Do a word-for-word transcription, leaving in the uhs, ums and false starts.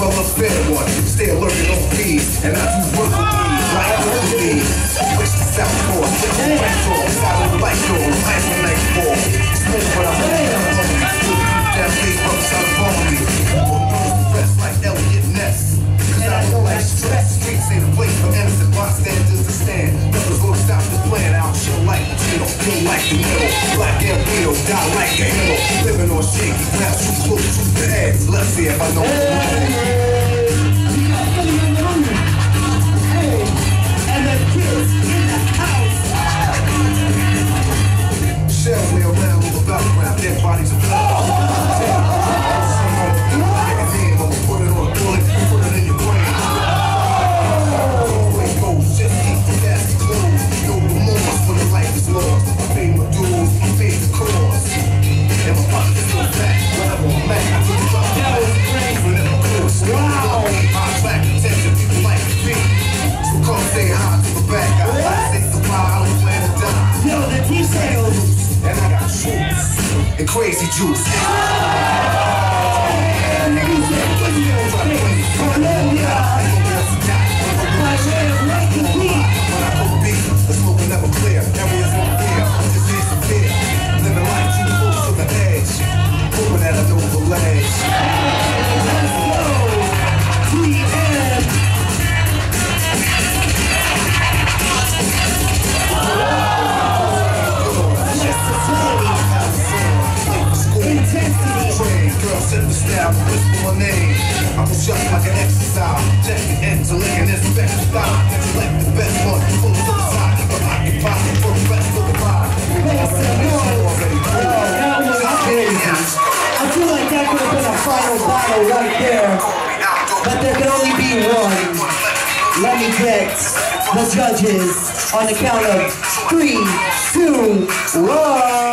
I'm a fair one. Stay alert and on feed, and I do work with me like Hercules. Switch to South Coast, switch to West Coast, side of the light door, I'm the night ball. Smoke what I'm doing. That big bucks out of on me. Rest like Elliot Ness. Cause I don't like stress. Streets ain't a place for innocent bystanders to stand. Never gonna stop this plan out. Shit like the Gino, feel like the middle. Black and Guido, die like the hill. Living on shaky ground, too close to the edge. Let's see if I know what's wrong. Hey, and the kids in the house. Shell way around on the battleground, dead bodies of blood. Put it on a bullet, put it in your brain. Always go, just keep the gas closed. No remorse when the life is lost. I pay my dues, I pay the cost. And my pockets still fat, whatever I'm at. I took the drop of the for them course. Wow! I attract attention, people like to be. So come say hi to the bad guy. I say goodbye, I don't plan to die. Yo, the T-Sales. And I got juice, and crazy juice. Set the style, whisper my name. I will shut like an exercise. Check the intellect and inspect the style. Select the best one, pull to the side. But occupy for the rest of the ride. That was crazy. I feel like that could have been a final battle right there. But there can only be one. Let me get the judges on the count of three, two, one.